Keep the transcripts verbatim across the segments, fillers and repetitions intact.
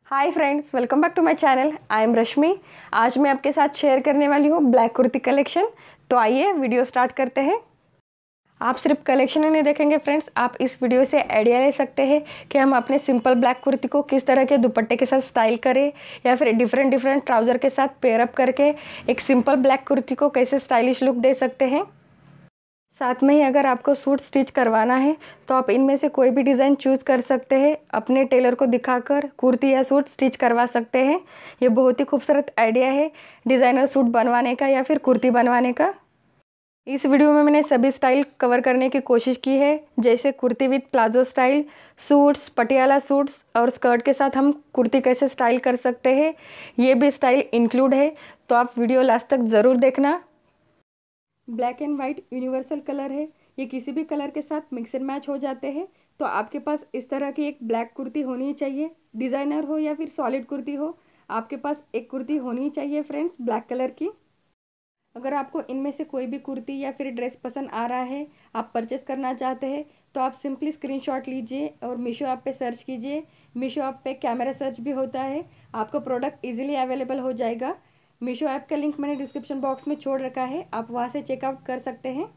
Hi friends, welcome back to my channel. I am Rashmi. आज मैं आपके साथ शेयर करने वाली हूँ ब्लैक कुर्ती कलेक्शन। तो आइए वीडियो स्टार्ट करते हैं। आप सिर्फ कलेक्शन ही नहीं देखेंगे फ्रेंड्स, आप इस वीडियो से आइडिया ले सकते हैं कि हम अपने सिंपल ब्लैक कुर्ती को किस तरह के दुपट्टे के साथ स्टाइल करें, या फिर डिफरेंट डिफरेंट ट्राउज़र के साथ पेयर अप करके एक सिंपल ब्लैक कुर्ती को कैसे स्टाइलिश लुक दे सकते हैं। साथ में ही अगर आपको सूट स्टिच करवाना है तो आप इनमें से कोई भी डिज़ाइन चूज़ कर सकते हैं, अपने टेलर को दिखाकर कुर्ती या सूट स्टिच करवा सकते हैं। ये बहुत ही खूबसूरत आइडिया है डिज़ाइनर सूट बनवाने का या फिर कुर्ती बनवाने का। इस वीडियो में मैंने सभी स्टाइल कवर करने की कोशिश की है, जैसे kurti with palazzo style, suits, Patiala suits और स्कर्ट के साथ हम कुर्ती कैसे स्टाइल कर सकते हैं, ये भी स्टाइल इंक्लूड है। तो आप वीडियो लास्ट तक ज़रूर देखना। Black and white universal colour है, ये किसी भी कलर के साथ मिक्स एंड मैच हो जाते हैं। तो आपके पास इस तरह की एक ब्लैक कुर्ती होनी चाहिए, डिज़ाइनर हो या फिर सॉलिड कुर्ती हो, आपके पास एक कुर्ती होनी चाहिए फ्रेंड्स ब्लैक कलर की। अगर आपको इनमें से कोई भी कुर्ती या फिर ड्रेस पसंद आ रहा है, आप परचेस करना चाहते हैं, तो आप सिंपली स्क्रीनशॉट लीजिए और मीशो ऐप पे सर्च कीजिए। मीशो ऐप पे कैमरा सर्च भी होता है, आपको प्रोडक्ट इजीली अवेलेबल हो जाएगा। मीशो ऐप का लिंक मैंने डिस्क्रिप्शन बॉक्स में छोड़ रखा है, आप वहाँ से चेकआउट कर सकते हैं।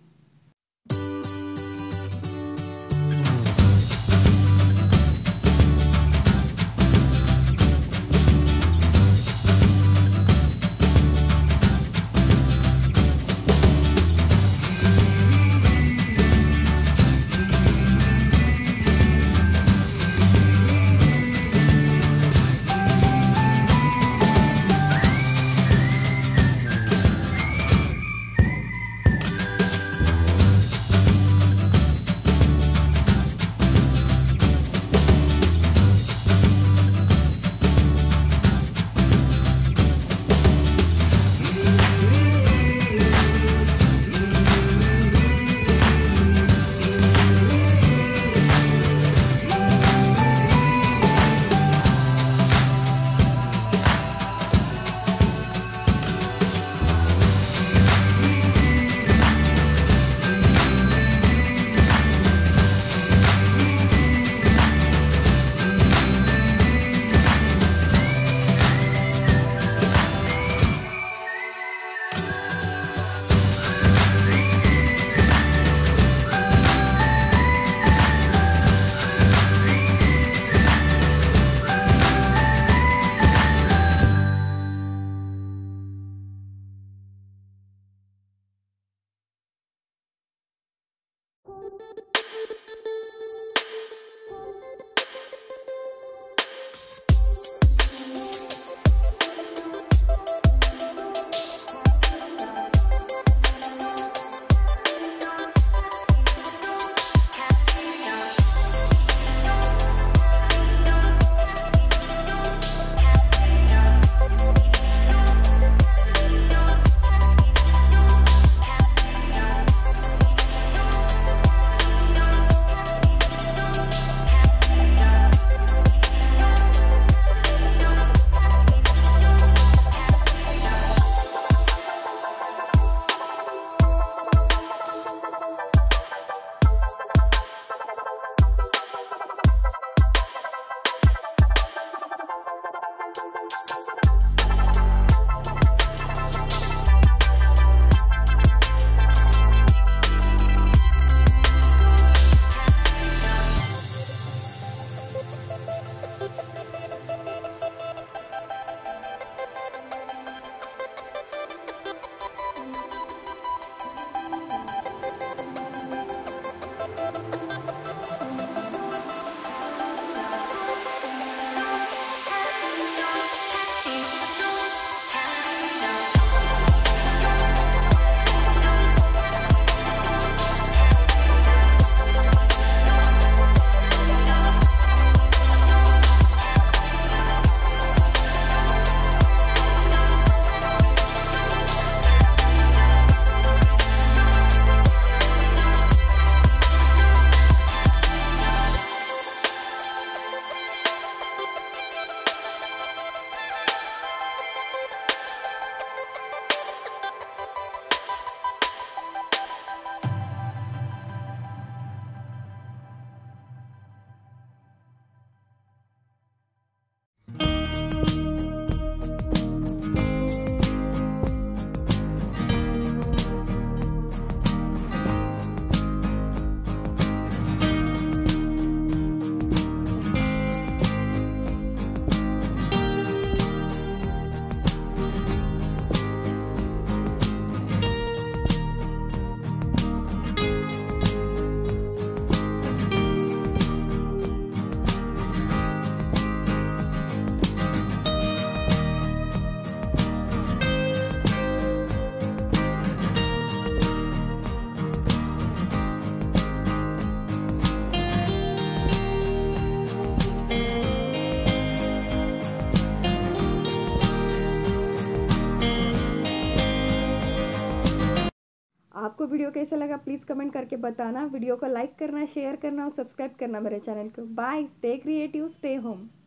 आपको वीडियो कैसा लगा प्लीज़ कमेंट करके बताना। वीडियो को लाइक करना, शेयर करना और सब्सक्राइब करना मेरे चैनल को। Bye, stay creative, stay home.